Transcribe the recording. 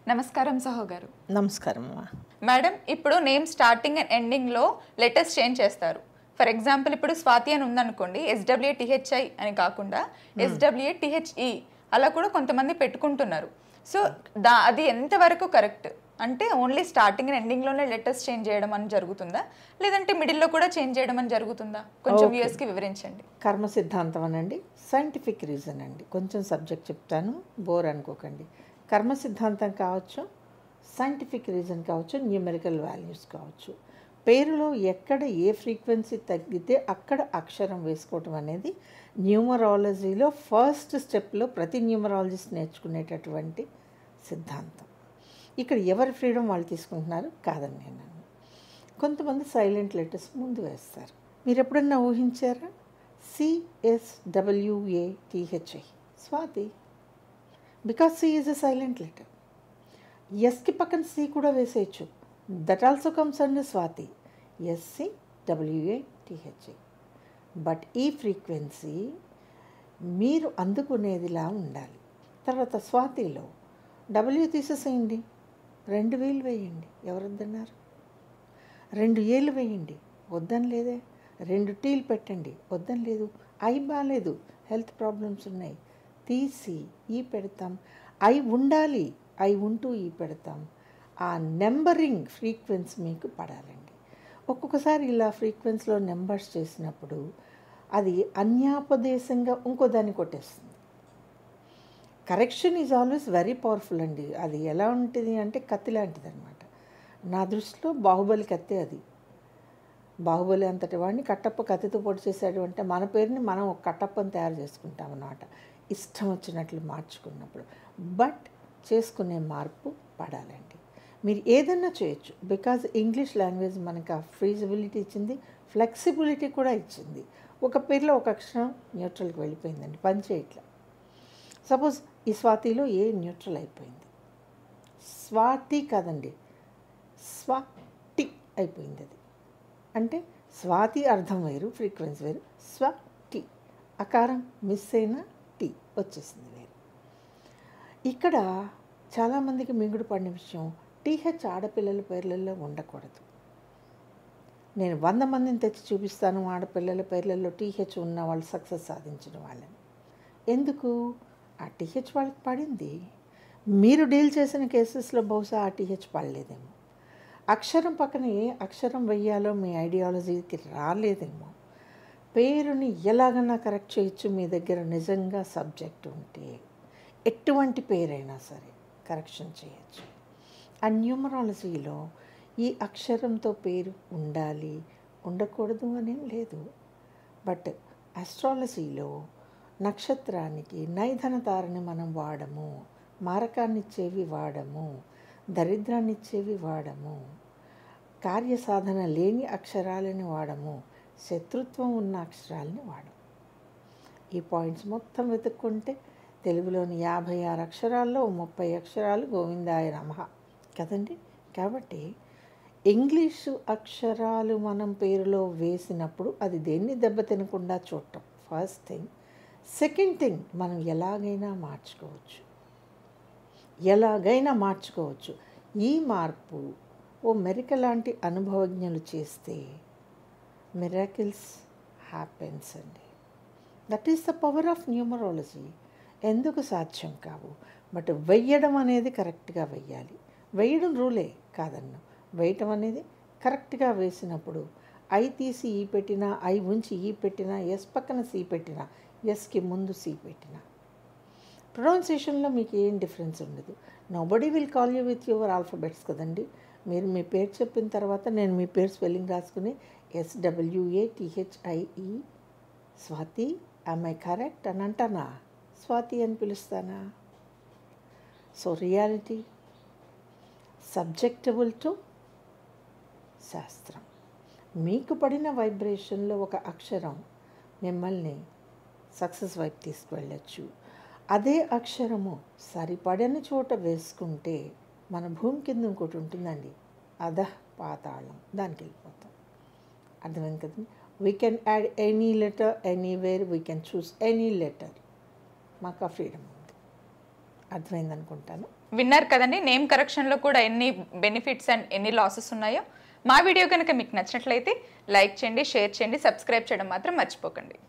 నమస్కారం సహో గారు. నమస్కారం అమ్మా. మేడం, ఇప్పుడు నేమ్ స్టార్టింగ్ అండ్ ఎండింగ్లో లెటర్స్ చేంజ్ చేస్తారు. ఫర్ ఎగ్జాంపుల్ ఇప్పుడు స్వాతి అని ఉందనుకోండి, SWATHI అని కాకుండా SWATHE అలా కూడా కొంతమంది పెట్టుకుంటున్నారు. సో అది ఎంతవరకు కరెక్ట్? అంటే ఓన్లీ స్టార్టింగ్ అండ్ ఎండింగ్లోనే లెటర్స్ చేంజ్ చేయడం అని జరుగుతుందా, లేదంటే మిడిల్లో కూడా చేంజ్ చేయడం అని జరుగుతుందా? కొంచెం వ్యూయర్స్కి వివరించండి. కర్మ సిద్ధాంతం అనండి, సైంటిఫిక్ రీజన్ అండి. కొంచెం సబ్జెక్ట్ చెప్తాను, బోర్ అనుకోకండి. కర్మ సిద్ధాంతం కావచ్చు, సైంటిఫిక్ రీజన్ కావచ్చు, న్యూమెరికల్ వాల్యూస్ కావచ్చు. పేరులో ఎక్కడ ఏ ఫ్రీక్వెన్సీ తగ్గితే అక్కడ అక్షరం వేసుకోవటం అనేది న్యూమరాలజీలో ఫస్ట్ స్టెప్లో ప్రతి న్యూమరాలజిస్ట్ నేర్చుకునేటటువంటి సిద్ధాంతం. ఇక్కడ ఎవరి ఫ్రీడమ్ వాళ్ళు తీసుకుంటున్నారు కాదని నేను. కొంతమంది సైలెంట్ లెటర్స్ ముందు వేస్తారు. మీరు ఎప్పుడన్నా ఊహించారా? CSWATHI Swathi, because C is a silent letter. ఎస్కి పక్కన C కూడా వేసేయచ్చు, that also comes under Swathi. SCWATHI. But ఈ ఫ్రీక్వెన్సీ మీరు అందుకునేదిలా ఉండాలి. తర్వాత స్వాతిలో W తీసేసేయండి, 2 వేలు వేయండి, ఎవరొద్దన్నారు? 2 ఏళ్ళు వేయండి, వద్దని లేదే. 2 టీలు పెట్టండి, వద్దని లేదు. ఐ బాగాలేదు, హెల్త్ ప్రాబ్లమ్స్ ఉన్నాయి, తీసి ఈ పెడతాం. ఐ ఉండాలి, ఐ ఉంటూ ఈ పెడతాం. ఆ నెంబరింగ్ ఫ్రీక్వెన్సీ మీకు పడాలండి. ఒక్కొక్కసారి ఇలా ఫ్రీక్వెన్సీలో నెంబర్స్ చేసినప్పుడు అది అన్యాపదేశంగా ఇంకో దాన్ని కొట్టేస్తుంది. Correction is always very powerful అండి. అది ఎలా ఉంటుంది అంటే కత్తి లాంటిది అనమాట. నా దృష్టిలో బాహుబలి కత్తి అది. బాహుబలి అంతటి వాడిని కట్టప్ప కత్తితో పొడి చేశాడు అంటే మన పేరుని మనం ఒక కట్టప్పని తయారు చేసుకుంటాం అన్నమాట, ఇష్టం వచ్చినట్లు మార్చుకున్నప్పుడు. బట్ చేసుకునే మార్పు పడాలండి. మీరు ఏదన్నా చేయొచ్చు, బికాజ్ ఇంగ్లీష్ లాంగ్వేజ్ మనకు ఆ ఫ్రీజిబిలిటీ ఇచ్చింది, ఫ్లెక్సిబిలిటీ కూడా ఇచ్చింది. ఒక పేరులో ఒక అక్షరం న్యూట్రల్కి వెళ్ళిపోయిందండి, పని చేయట్లా. సపోజ్ ఈ స్వాతిలో ఏ న్యూట్రల్ అయిపోయింది, స్వాతి కాదండి, స్వాటి అయిపోయింది. అది అంటే స్వాతి అర్థం వేరు, ఫ్రీక్వెన్సీ వేరు. స్వటి అకారం మిస్ అయిన టీ వచ్చేసింది వేరు. ఇక్కడ చాలామందికి మింగుడు పడిన విషయం, TH ఆడపిల్లల పేర్లలో ఉండకూడదు. నేను 100 మందిని తెచ్చి చూపిస్తాను ఆడపిల్లల పేర్లలో TH ఉన్న వాళ్ళు సక్సెస్ సాధించిన వాళ్ళని. ఎందుకు? ఆ TH వాళ్ళకి పడింది. మీరు డీల్ చేసిన కేసెస్లో బహుశా ఆ TH పడలేదేమో. అక్షరం పక్కన ఏ అక్షరం వెయ్యాలో మీ ఐడియాలజీకి రాలేదేమో. పేరుని ఎలాగన్నా కరెక్ట్ చేయొచ్చు మీ దగ్గర నిజంగా సబ్జెక్ట్ ఉంటే. ఎటువంటి పేరైనా సరే కరెక్షన్ చేయొచ్చు. ఆ న్యూమరాలజీలో ఈ అక్షరంతో పేరు ఉండాలి, ఉండకూడదు అనేం లేదు. బట్ ఆస్ట్రాలజీలో నక్షత్రానికి నైధన తారని మనం వాడము, మారకాన్ని ఇచ్చేవి వాడము, దరిద్రాన్ని ఇచ్చేవి వాడము, కార్యసాధన లేని అక్షరాలని వాడము, శత్రుత్వం ఉన్న అక్షరాలని వాడము. ఈ పాయింట్స్ మొత్తం వెతుక్కుంటే తెలుగులోని 56 అక్షరాల్లో 30 అక్షరాలు గోవిందాయ నమః కదండి. కాబట్టి ఇంగ్లీషు అక్షరాలు మనం పేరులో వేసినప్పుడు అది దేన్ని దెబ్బతినకుండా చూడటం ఫస్ట్ థింగ్. సెకండ్ థింగ్, మనం ఎలాగైనా మార్చుకోవచ్చు. ఈ మార్పు ఓ మెరిక లాంటి అనుభవజ్ఞులు చేస్తే మిరాకిల్స్ హ్యాపెన్స్ అండి. That is the power of numerology. ఎందుకు సాధ్యం కావు, బట్ వెయ్యడం అనేది కరెక్ట్గా వెయ్యాలి. వేయడం రూలే కాదన్ను, వేయటం అనేది కరెక్ట్గా వేసినప్పుడు ఐ తీసి ఈ పెట్టినా, ఐ ఉంచి ఈ పెట్టినా, ఎస్ పక్కన సి పెట్టినా, ఎస్కి ముందు సి పెట్టినా ప్రొనౌన్సియేషన్లో మీకు ఏం డిఫరెన్స్ ఉండదు. Nobody will call you with your alphabets కదండి. మీరు మీ పేరు చెప్పిన తర్వాత నేను మీ పేరు స్పెల్లింగ్ రాసుకుని SWATHIE Swathi am I correct అని అంటానా, స్వాతి అని పిలుస్తానా? సో రియాలిటీ సబ్జెక్టబుల్ టు శాస్త్రం. మీకు పడిన వైబ్రేషన్లో ఒక అక్షరం మిమ్మల్ని సక్సెస్ వైపు తీసుకువెళ్ళచ్చు. అదే అక్షరము సరిపడని చోట వేసుకుంటే మన భూమి కింద ఇంకోటి ఉంటుందండి, అధః పాతాళం, దానికి వెళ్ళిపోతాం. అర్థమైంది కదండి. We can add any letter anywhere, we can choose any letter. మాకు ఆ ఫ్రీడమ్ ఉంది. అర్థమైంది అనుకుంటాను. విన్నారు కదండి నేమ్ కరెక్షన్లో కూడా ఎన్ని బెనిఫిట్స్ అండ్ ఎన్ని లాసెస్ ఉన్నాయో. మా వీడియో కనుక మీకు నచ్చినట్లయితే లైక్ చేయండి, షేర్ చేయండి, సబ్స్క్రైబ్ చేయడం మాత్రం మర్చిపోకండి.